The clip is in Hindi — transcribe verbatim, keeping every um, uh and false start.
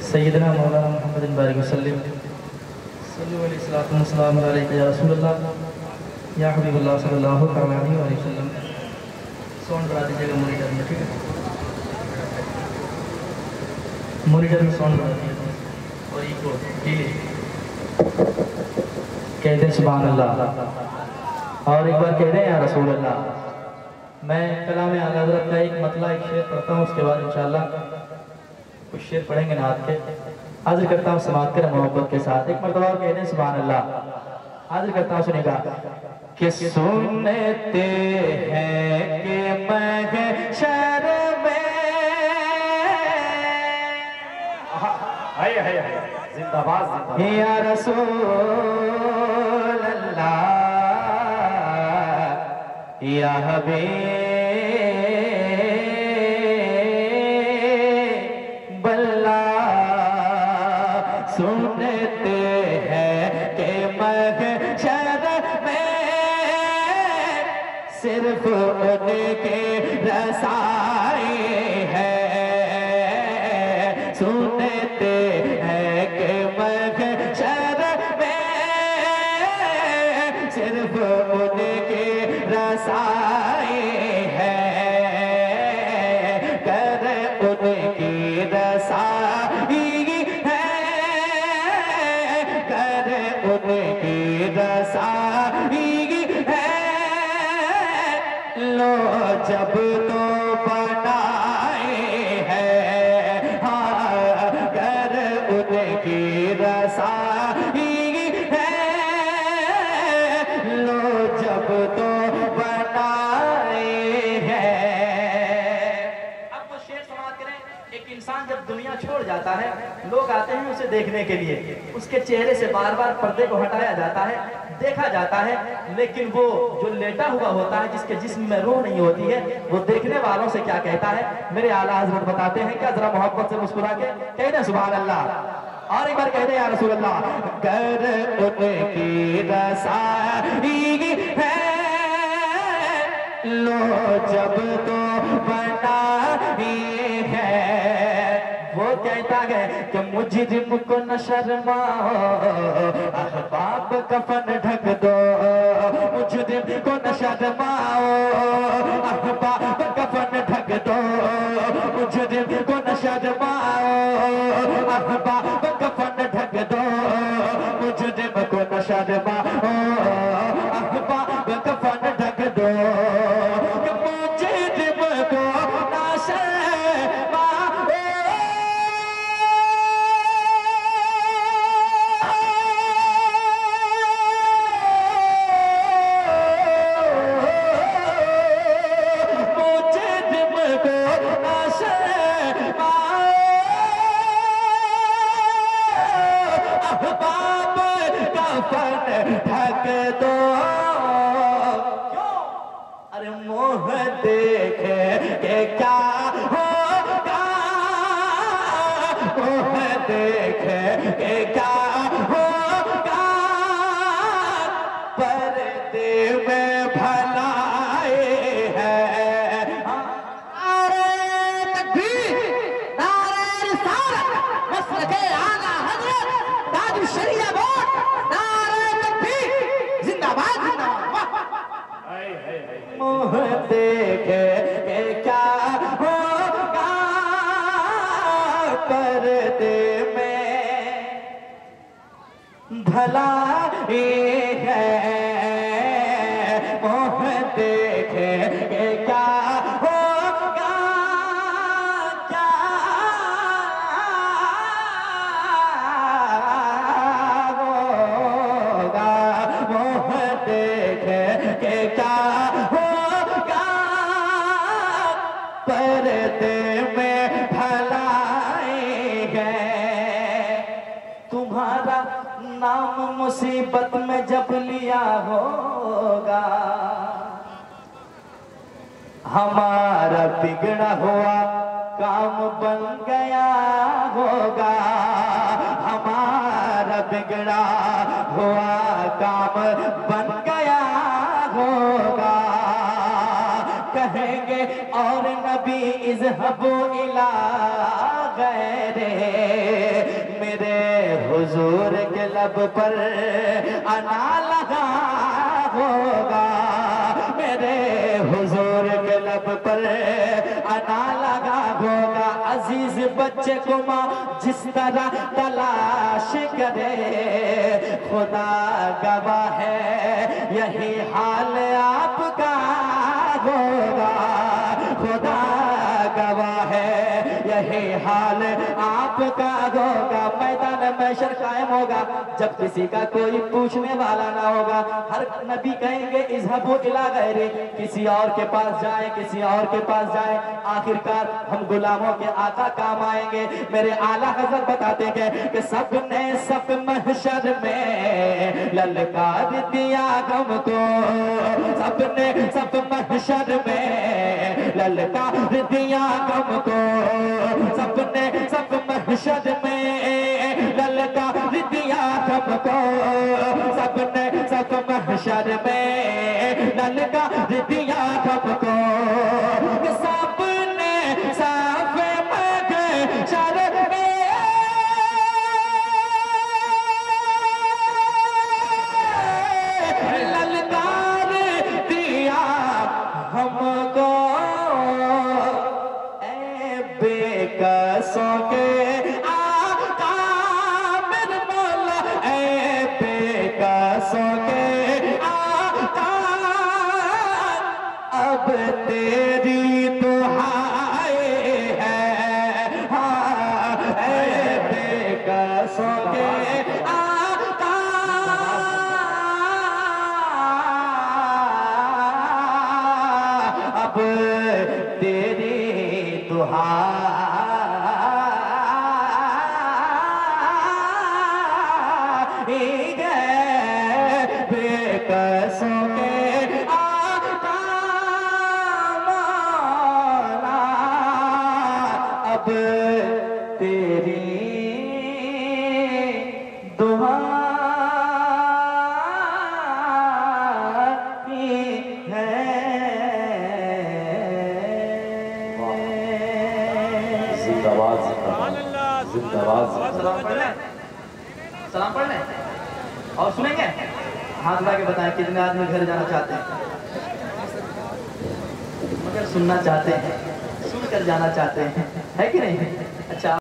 सैयदना मौलाना मुहम्मद बारिक वसल्लम सल्लल्लाहु अलैहि वसल्लम अलैका या रसूलल्लाह या हबीबल्लाह सल्लल्लाहु अलैहि वसल्लम। साउंड बढ़ा दीजिएगा मॉनिटर में, ठीक है? मॉनिटर में साउंड बढ़ा दीजिएगा और इको डिले कहते हैं सुभान अल्लाह, और एक बार कह दें या रसूल अल्लाह। मैं कलाम आला हज़रत का एक मतला एक शेर पढ़ता हूँ, उसके बाद इंशाअल्लाह कुछ शेर पढ़ेंगे नात के। हाजिर करता हूँ समात कर मोहब्बत के साथ एक मरतबा कह दें सुभान अल्लाह। हाजिर करता हूँ, सुनेगा कि सुनते हैं कि महशर में हाय हाय हाय जिंदाबाद जिंदाबाद या रसूल अल्लाह या हबीब अल्लाह। सुनते हैं कि महशर में सिर्फ उनके रसाई है। सुनते हैं कि महशर में सिर्फ उनके रसाई है। कर उनकी रसाई है, कर उनकी रसाई है। लो जब तो बनाए हैं, हाँ कर उनकी रसाई है। लो जब तो बनाए हैं। अब वो शेर समाप्त करें। एक इंसान जब दुनिया छोड़ जाता है, लोग आते हैं उसे देखने के लिए, उसके चेहरे से बार बार पर्दे को हटाया जाता है, देखा जाता है, लेकिन वो जो लेटा हुआ होता है, जिसके जिस्म में रूह नहीं होती है, वो देखने वालों से क्या कहता है? मेरे आला हज़रत बताते हैं, क्या जरा मोहब्बत से मुस्कुरा के कह दें सुभान अल्लाह, और एक बार कह दें या रसूल अल्लाह। कर उनकी रसाई है, लो जब तो बनाई है। वो कहता है कि मुजरिम को न शर्माओ, अहबाब कफन ढक दो। मुजरिम को न शर्माओ, अहबाब कफन ढक दो। मुजरिम को न शर्माओ, अहबाब कफन ढक दो। मुजरिम को न शर्माओ, अहबाब कफन ढक दो। मुजरिम को न ढक दो। अरे मोह देखे के क्या होगा, मोह देखे के क्या होगा। पर्दे में भलाई है। नारे तकबीर, नारे रिसालत, मसलके आला हज़रत ताजु शरीया बोर्ड, नारे तकबीर, जिंदाबाद जिंदाबाद। मुँह देखे के क्या होगा, पर्दे में भलाई है। मुँह देखे के क्या होगा, क्या होगा। मुँह देखे के क्या होगा, पर्दे में भलाई है। तुम्हारा नाम मुसीबत में जब लिया होगा, हमारा बिगड़ा हुआ काम बन गया होगा। हमारा बिगड़ा हुआ काम बन गया होगा। कहेंगे और नबी इज़हबू इला गैरे, हुजूर के लब पर आना लगा होगा, मेरे हुजूर के लब पर आना लगा होगा। अजीज बच्चे को माँ जिस तरह तलाश करे, खुदा गवाह है यही हाल आपका होगा, खुदा गवाह है यही हाल आपका होगा। मैदान महशर कायम होगा जब किसी का कोई पूछने वाला ना होगा। हर नबी कहेंगे इज़हबू इला गैरी, किसी और के पास जाए, किसी और के पास जाए, आखिरकार हम गुलामों के आका काम आएंगे। मेरे आला हज़रत बताते हैं कि सबने सब महशर में ललकार दिया हमको, सबने सब महशर में ललकार दिया हमको, सबने सब महशर में ललकार दिया हमको, सबने सब महशर में ललकार दिया हमको। सबने साफ महशर में ललकार दिया हमको, ए बेकसों के आका मेरे मौला, ए बेकसों के आका, अब तेरी दुहाई है, हाँ ए बेकसों के आका, अब तेरी दुहाई है, बेकसों के आका मौला, अब तेरी दुहाई है। जिंदाबाद जिंदाबाद जिंदाबाद। सलाम पढ़ लें, सलाम पढ़ लें और सुनेंगे। हाथ उठा के बताएं कितने आदमी घर जाना चाहते हैं, मगर सुनना चाहते हैं, सुनकर जाना चाहते हैं, है कि नहीं? अच्छा।